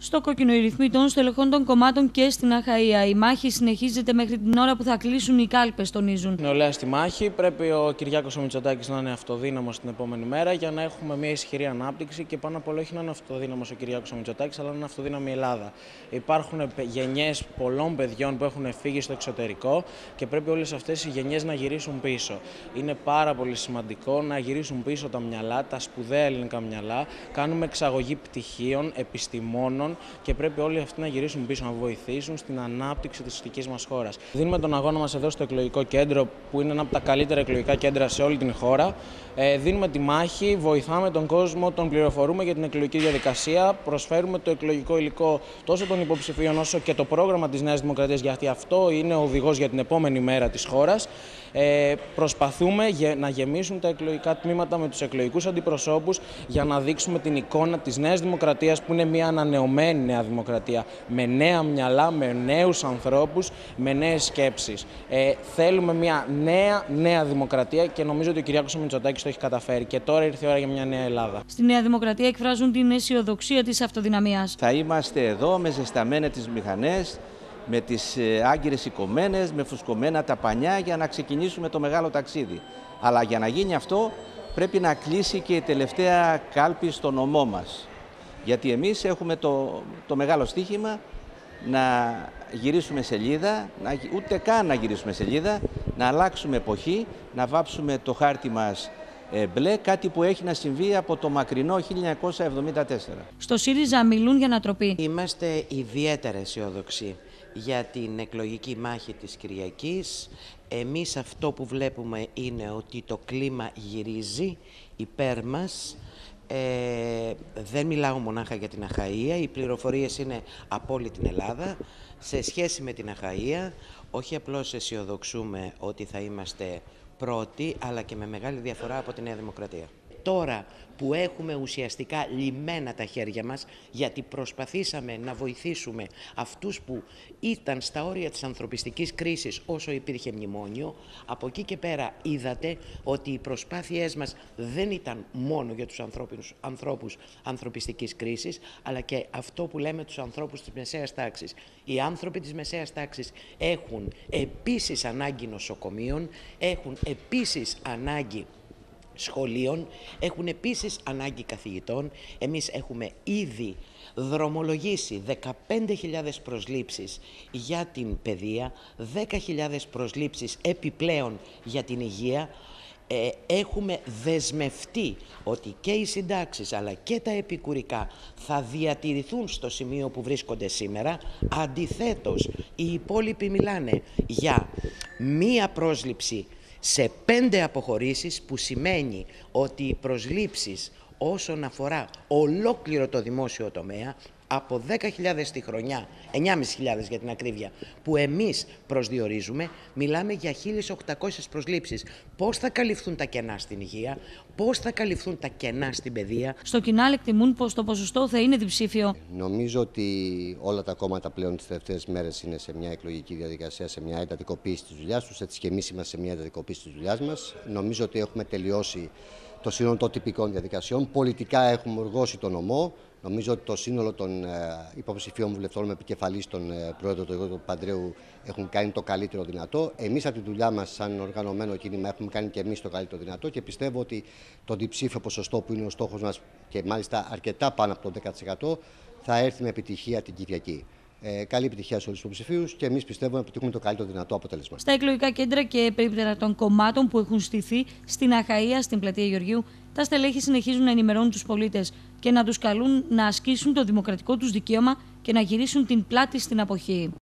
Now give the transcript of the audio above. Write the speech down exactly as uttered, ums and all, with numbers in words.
Στο κόκκινο η ρυθμή των στελεχών των κομμάτων και στην Αχαΐα. Η μάχη συνεχίζεται μέχρι την ώρα που θα κλείσουν οι κάλπες, τονίζουν. Νεολαία στη μάχη. Πρέπει ο Κυριάκος ο Μητσοτάκης να είναι αυτοδύναμος την επόμενη μέρα για να έχουμε μια ισχυρή ανάπτυξη και πάνω απ' όλα όχι να είναι αυτοδύναμος ο Κυριάκος ο Μητσοτάκης, αλλά να είναι αυτοδύναμη η Ελλάδα. Υπάρχουν γενιές πολλών παιδιών που έχουν φύγει στο εξωτερικό και πρέπει όλες αυτές οι γενιές να γυρίσουν πίσω. Είναι πάρα πολύ σημαντικό να γυρίσουν πίσω τα μυαλά, τα σπουδαία ελληνικά μυαλά. Κάνουμε εξαγωγή πτυχίων, επιστημόνων. Και πρέπει όλοι αυτοί να γυρίσουν πίσω, να βοηθήσουν στην ανάπτυξη της δικής μας χώρας. Δίνουμε τον αγώνα μας εδώ στο εκλογικό κέντρο, που είναι ένα από τα καλύτερα εκλογικά κέντρα σε όλη την χώρα. Ε, δίνουμε τη μάχη, βοηθάμε τον κόσμο, τον πληροφορούμε για την εκλογική διαδικασία, προσφέρουμε το εκλογικό υλικό τόσο των υποψηφίων όσο και το πρόγραμμα της Νέας Δημοκρατίας, γιατί αυτό είναι ο οδηγός για την επόμενη μέρα της χώρας. Ε, προσπαθούμε να γεμίσουν τα εκλογικά τμήματα με τους εκλογικούς αντιπροσώπους για να δείξουμε την εικόνα της Νέας Δημοκρατίας, που είναι μια ανανεωμένη Νέα Δημοκρατία, με νέα μυαλά, με νέους ανθρώπους, με νέες σκέψεις. Ε, θέλουμε μια νέα, νέα δημοκρατία και νομίζω ότι ο Κυριάκος ο Μητσοτάκης το έχει καταφέρει. Και τώρα ήρθε η ώρα για μια νέα Ελλάδα. Στη Νέα Δημοκρατία εκφράζουν την αισιοδοξία της αυτοδυναμίας. Θα είμαστε εδώ με ζεσταμένες τις μηχανές, με τις άγκυρες σηκωμένες, με φουσκωμένα τα πανιά για να ξεκινήσουμε το μεγάλο ταξίδι. Αλλά για να γίνει αυτό πρέπει να κλείσει και η τελευταία κάλπη στο νομό μας. Γιατί εμείς έχουμε το, το μεγάλο στοίχημα να γυρίσουμε σελίδα, να, ούτε καν να γυρίσουμε σελίδα, να αλλάξουμε εποχή, να βάψουμε το χάρτη μας ε, μπλε, κάτι που έχει να συμβεί από το μακρινό χίλια εννιακόσια εβδομήντα τέσσερα. Στο ΣΥΡΙΖΑ μιλούν για ανατροπή. Είμαστε ιδιαίτερα αισιόδοξοι για την εκλογική μάχη της Κυριακής. Εμείς αυτό που βλέπουμε είναι ότι το κλίμα γυρίζει υπέρ μας. Ε, δεν μιλάω μονάχα για την Αχαΐα, οι πληροφορίες είναι από όλη την Ελλάδα. Σε σχέση με την Αχαΐα, όχι απλώς αισιοδοξούμε ότι θα είμαστε πρώτοι, αλλά και με μεγάλη διαφορά από τη Νέα Δημοκρατία. Τώρα που έχουμε ουσιαστικά λυμμένα τα χέρια μας, γιατί προσπαθήσαμε να βοηθήσουμε αυτούς που ήταν στα όρια της ανθρωπιστικής κρίσης όσο υπήρχε μνημόνιο, από εκεί και πέρα είδατε ότι οι προσπάθειές μας δεν ήταν μόνο για τους ανθρώπους, ανθρώπους ανθρωπιστικής κρίσης, αλλά και αυτό που λέμε τους ανθρώπους της μεσαίας τάξης. Οι άνθρωποι της μεσαίας τάξης έχουν επίσης ανάγκη νοσοκομείων, έχουν επίσης ανάγκη σχολείων, έχουν επίσης ανάγκη καθηγητών. Εμείς έχουμε ήδη δρομολογήσει δεκαπέντε χιλιάδες προσλήψεις για την παιδεία, δέκα χιλιάδες προσλήψεις επιπλέον για την υγεία. Ε, έχουμε δεσμευτεί ότι και οι συντάξεις αλλά και τα επικουρικά θα διατηρηθούν στο σημείο που βρίσκονται σήμερα. Αντιθέτως, οι υπόλοιποι μιλάνε για μία πρόσληψη σε πέντε αποχωρήσεις, που σημαίνει ότι οι προσλήψεις όσον αφορά ολόκληρο το δημόσιο τομέα, από δέκα χιλιάδες τη χρονιά, εννιά χιλιάδες πεντακόσιες για την ακρίβεια, που εμείς προσδιορίζουμε, μιλάμε για χίλιες οκτακόσιες προσλήψεις. Πώς θα καλυφθούν τα κενά στην υγεία, πώς θα καλυφθούν τα κενά στην παιδεία. Στο Κινάλ εκτιμούν πως το ποσοστό θα είναι διψήφιο. Νομίζω ότι όλα τα κόμματα πλέον τις τελευταίες μέρες είναι σε μια εκλογική διαδικασία, σε μια εντατικοποίηση της δουλειάς τους, έτσι και εμείς είμαστε σε μια εντατικοποίηση της δουλειάς μας. Νομίζω ότι έχουμε τελειώσει το σύνολο των τυπικών διαδικασιών. Πολιτικά έχουμε οργώσει τον νομό. Νομίζω ότι το σύνολο των ε, υποψηφίων βουλευτών με επικεφαλής τον ε, πρόεδρο του Γιώργου Παντρέου έχουν κάνει το καλύτερο δυνατό. Εμείς από τη δουλειά μας, σαν οργανωμένο κίνημα, έχουμε κάνει και εμείς το καλύτερο δυνατό και πιστεύω ότι το διψήφιο ποσοστό που είναι ο στόχος μας, και μάλιστα αρκετά πάνω από το δέκα τοις εκατό, θα έρθει με επιτυχία την Κυριακή. Ε, καλή επιτυχία σε όλους τους υποψηφίους και εμείς πιστεύουμε να πετύχουμε το καλύτερο δυνατό αποτέλεσμα. Στα εκλογικά κέντρα και περίπτερα των κομμάτων που έχουν στηθεί στην Αχαΐα, στην πλατεία Γεωργίου, τα στελέχη συνεχίζουν να ενημερώνουν τους πολίτες και να τους καλούν να ασκήσουν το δημοκρατικό τους δικαίωμα και να γυρίσουν την πλάτη στην αποχή.